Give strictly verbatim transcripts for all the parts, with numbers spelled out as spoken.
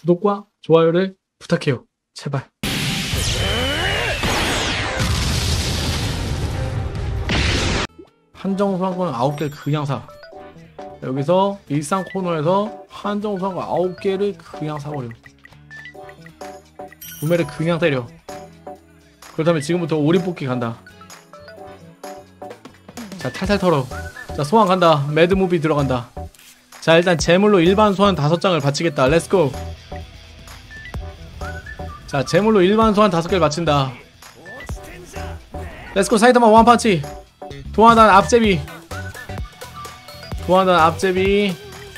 구독과 좋아요를 부탁해요. 제발. 한정 수강권 아홉 개를 그냥 사. 여기서 일상 코너에서 한정 수강권 아홉 개를 그냥 사버려. 구매를 그냥 때려. 그렇다면 지금부터 올인 뽑기 간다. 자, 탈탈 털어. 자, 소환 간다. 매드무비 들어간다. 자, 일단 제물로 일반 소환 다섯 장을 바치겠다. 렛츠고. 자, 제물로 일반 소환 다섯 개를 바친다. 렛츠고. 사이타마 원파치. 도화단 앞제비. 도화단 앞제비.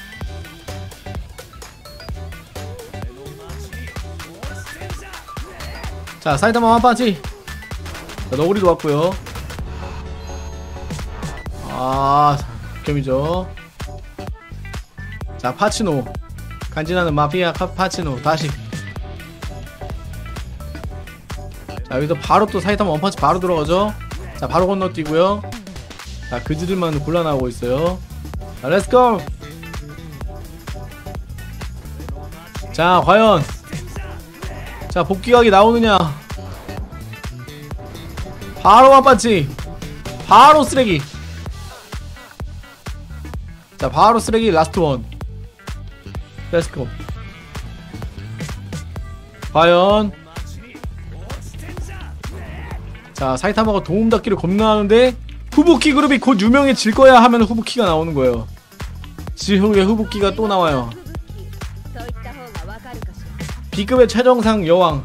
자, 사이타마 원파치. 자, 너구리도 왔고요. 아, 극혐이죠. 자, 파치노. 간지나는 마피아 파치노. 다시. 자, 여기서 바로 또 사이타마 원펀치 바로 들어가죠. 자, 바로 건너뛰고요. 자, 그지들만 곤란하고 있어요. 자, 렛츠고. 자, 과연 자, 복귀각이 나오느냐. 바로 원펀치. 바로 쓰레기. 자, 바로 쓰레기. 라스트 원. 렛츠고. 과연 자, 사이타마가 도움 닫기를 겁나 하는데 후부키 그룹이 곧 유명해질 거야 하면 후부키가 나오는 거예요. 지후에 후부키가 또 나와요. B급의 최정상 여왕.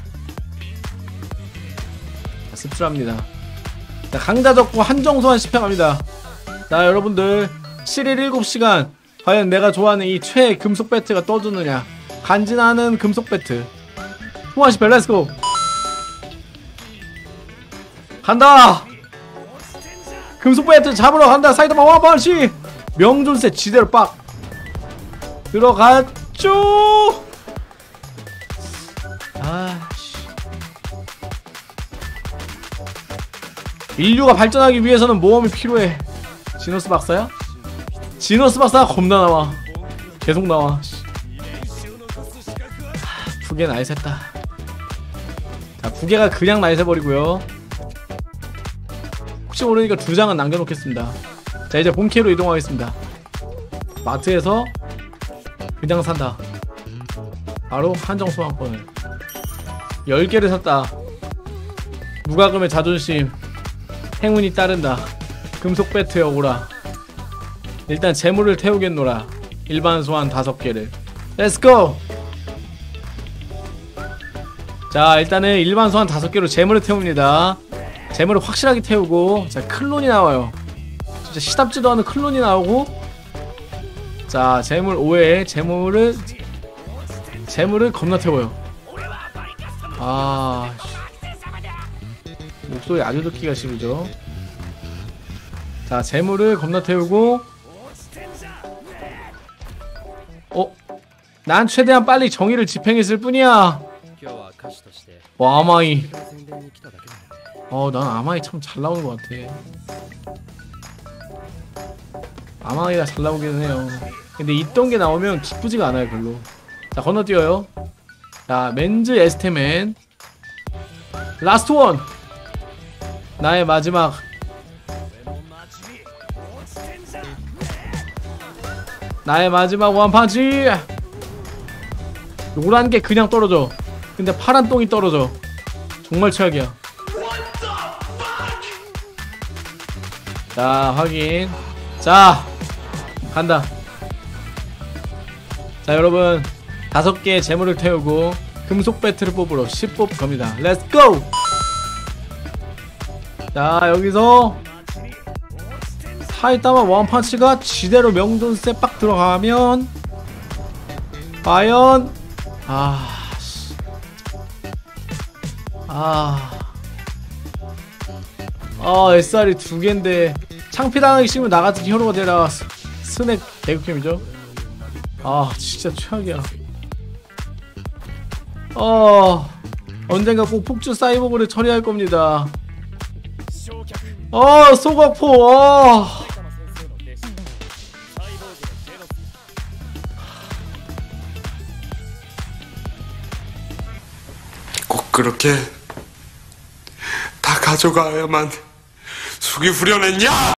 자, 씁쓸합니다. 자, 강자 적고 한정소환 집행합니다. 자, 여러분들 칠 일 일곱 시간 과연 내가 좋아하는 이 최애 금속 배트가 떠주느냐. 간지나는 금속 배트. 후아시펠 렛츠고. 간다. 금속 배트 잡으러 간다. 사이타마 원펀치. 명존세 지대로 빡 들어갔죠. 아씨. 인류가 발전하기 위해서는 모험이 필요해. 지노스 박사야? 지노스 박사가 겁나 나와. 계속 나와. 부계 나이스했다. 자, 부계가 그냥 나이스해버리고요. 혹시 모르니까 두 장은 남겨놓겠습니다. 자, 이제 본캐로 이동하겠습니다. 마트에서 그냥 산다. 바로 한정 소환권을 열 개를 샀다. 무과금의 자존심. 행운이 따른다. 금속 배트에 오라. 일단 재물을 태우겠노라. 일반 소환 다섯 개를. 렛츠고. 자, 일단은 일반 소환 다섯 개로 재물을 태웁니다. 재물을 확실하게 태우고. 자, 클론이 나와요. 진짜 시답지도 않은 클론이 나오고. 자, 재물 오 회. 재물을 재물을 겁나 태워요. 아, 목소리 아주 듣기가 싫으죠. 자, 재물을 겁나 태우고. 어? 난 최대한 빨리 정의를 집행했을 뿐이야. 와, 아마이. 어, 난 아마이 참 잘 나오는 것 같아. 아마이가 잘 나오기는 해요. 근데 있던 게 나오면 기쁘지가 않아요, 별로. 자, 건너뛰어요. 자, 맨즈 에스테맨. 라스트 원. 나의 마지막. 나의 마지막 원펀치. 노란 게 그냥 떨어져. 근데 파란 똥이 떨어져. 정말 최악이야. 자, 확인. 자, 간다. 자, 여러분 다섯 개의 재물을 태우고 금속 배트를 뽑으러 십 법 겁니다. 렛츠고! 자, 여기서 사이타마 원펀치가 지대로 명존세 빡 들어가면 과연 아... 아... 아, 에스알이 두 개인데 창피당하기 싫으면 나같은 히어로가 되라. 스낵 개극혐이죠. 아, 진짜 최악이야. 어... 언젠가 꼭 폭주 사이보그를 처리할 겁니다. 어, 소각포. 어... 그렇게 다 가져가야만 숙이 후련했냐?